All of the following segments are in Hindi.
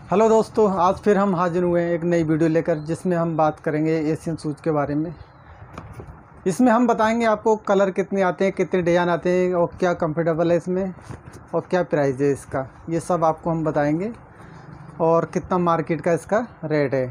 हेलो दोस्तों, आज फिर हम हाजिर हुए हैं एक नई वीडियो लेकर, जिसमें हम बात करेंगे एशियन शूज़ के बारे में। इसमें हम बताएंगे आपको कलर कितने आते हैं, कितने डिज़ाइन आते हैं और क्या कंफर्टेबल है इसमें और क्या प्राइस है इसका। ये सब आपको हम बताएंगे और कितना मार्केट का इसका रेट है।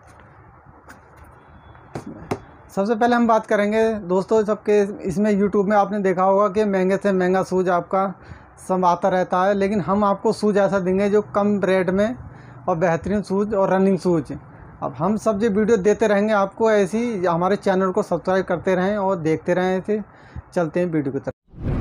सबसे पहले हम बात करेंगे दोस्तों, सबके इसमें यूट्यूब में आपने देखा होगा कि महंगे से महंगा शूज़ आपका सब आता रहता है, लेकिन हम आपको शूज़ ऐसा देंगे जो कम रेट में और बेहतरीन शूज़ और रनिंग शूज़। अब हम सब जो वीडियो देते रहेंगे आपको, ऐसी हमारे चैनल को सब्सक्राइब करते रहें और देखते रहें। ऐसे चलते हैं वीडियो की तरफ।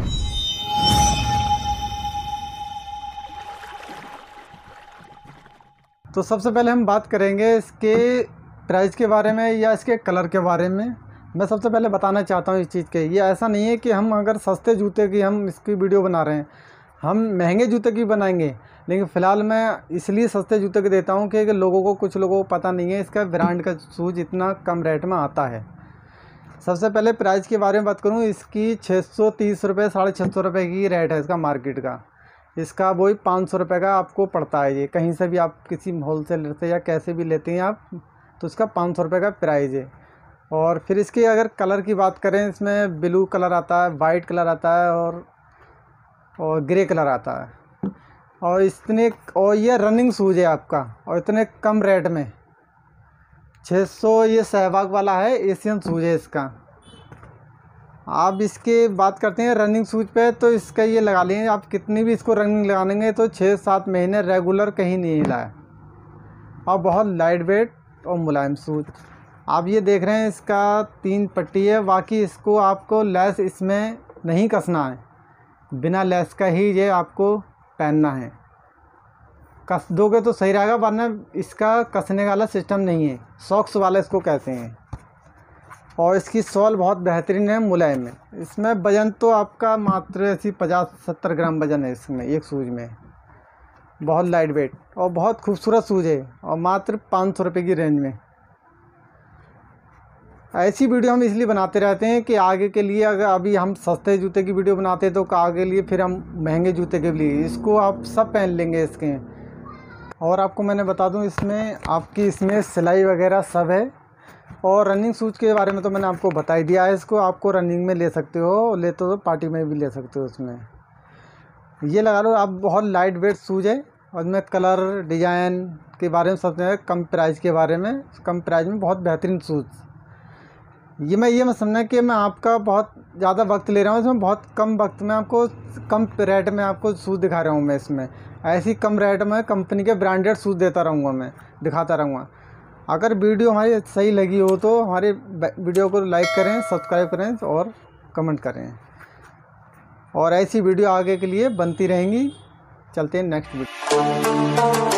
तो सबसे पहले हम बात करेंगे इसके प्राइस के बारे में या इसके कलर के बारे में। मैं सबसे पहले बताना चाहता हूँ इस चीज़ के, ये ऐसा नहीं है कि हम अगर सस्ते जूते की हम इसकी वीडियो बना रहे हैं, हम महंगे जूते की बनाएंगे। लेकिन फ़िलहाल मैं इसलिए सस्ते जूते के देता हूँ कि लोगों को, कुछ लोगों को पता नहीं है इसका ब्रांड का शूज़ इतना कम रेट में आता है। सबसे पहले प्राइस के बारे में बात करूँ, इसकी 630 रुपये, 650 रुपये की रेट है इसका मार्केट का। इसका वही 500 रुपये का आपको पड़ता है। ये कहीं से भी आप किसी होलसेलर से या कैसे भी लेते हैं आप, तो इसका 500 रुपये का प्राइस है। और फिर इसके अगर कलर की बात करें, इसमें ब्लू कलर आता है, वाइट कलर आता है और ग्रे कलर आता है। और ये रनिंग शूज़ है आपका, और इतने कम रेट में 600। ये सहवाग वाला है, एशियन शूज़ है इसका। आप इसके बात करते हैं रनिंग शूज़ पे, तो इसका ये लगा लेंगे आप, कितनी भी इसको रनिंग लगाएंगे तो 6-7 महीने रेगुलर कहीं नहीं हिला है। और बहुत लाइट वेट और मुलायम शूज़। आप ये देख रहे हैं, इसका 3 पट्टी है। बाकी इसको आपको लेस इसमें नहीं कसना है, बिना लेस का ही ये आपको पहनना है। कस दोगे तो सही रहेगा, वरना इसका कसने वाला सिस्टम नहीं है, सॉक्स वाला इसको कहते हैं। और इसकी सॉल बहुत बेहतरीन है, मुलायम है। इसमें वज़न तो आपका मात्र ऐसी 50-70 ग्राम वज़न है इसमें, एक शूज़ में। बहुत लाइट वेट और बहुत खूबसूरत शूज़ है, और मात्र 500 रुपये की रेंज में। ऐसी वीडियो हम इसलिए बनाते रहते हैं कि आगे के लिए, अगर अभी हम सस्ते जूते की वीडियो बनाते हैं तो आगे लिए फिर हम महंगे जूते के लिए इसको आप सब पहन लेंगे इसके। और आपको मैंने बता दूं, इसमें सिलाई वगैरह सब है। और रनिंग शूज़ के बारे में तो मैंने आपको बता ही दिया है। इसको आपको रनिंग में ले सकते हो, ले तो पार्टी में भी ले सकते हो। इसमें ये लगा लो आप, बहुत लाइट वेट शूज़ है। और इसमें कलर डिज़ाइन के बारे में सबसे कम प्राइस के बारे में, कम प्राइस में बहुत बेहतरीन शूज़। ये मैं समझना कि मैं आपका बहुत ज़्यादा वक्त ले रहा हूँ इसमें, बहुत कम वक्त में आपको कम रेट में आपको शूज़ दिखा रहा हूँ मैं इसमें। ऐसी कम रेट में कंपनी के ब्रांडेड शूज़ देता रहूँगा, मैं दिखाता रहूँगा। अगर वीडियो हमारी सही लगी हो तो हमारे वीडियो को लाइक करें, सब्सक्राइब करें और कमेंट करें। और ऐसी वीडियो आगे के लिए बनती रहेंगी। चलते हैं नेक्स्ट वीडियो।